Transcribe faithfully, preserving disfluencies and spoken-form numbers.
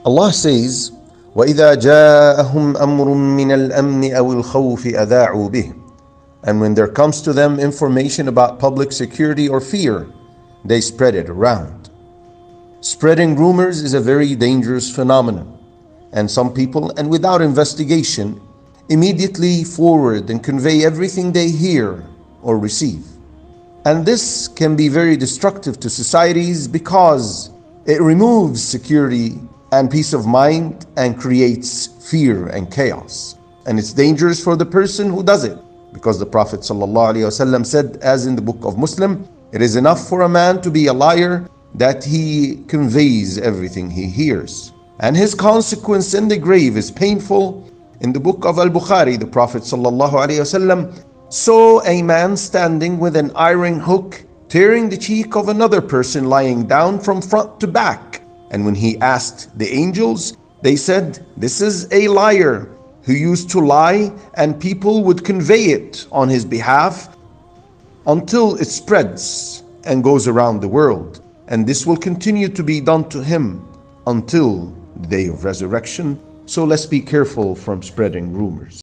Allah says, وَإِذَا جَاءَهُمْ أَمْرٌ مِّنَ الْأَمْنِ أَوِ الْخَوْفِ أَذَاعُوا بِهِ. And when there comes to them information about public security or fear, they spread it around. Spreading rumors is a very dangerous phenomenon, and some people, and without investigation, immediately forward and convey everything they hear or receive. And this can be very destructive to societies because it removes security and peace of mind and creates fear and chaos. And it's dangerous for the person who does it, because the Prophet ﷺ said, as in the book of Muslim, it is enough for a man to be a liar that he conveys everything he hears, and his consequence in the grave is painful. In the book of Al-Bukhari, the Prophet ﷺ saw a man standing with an iron hook tearing the cheek of another person lying down from front to back. And when he asked the angels, they said, "This is a liar who used to lie, and people would convey it on his behalf until it spreads and goes around the world. And this will continue to be done to him until the day of resurrection." So let's be careful from spreading rumors.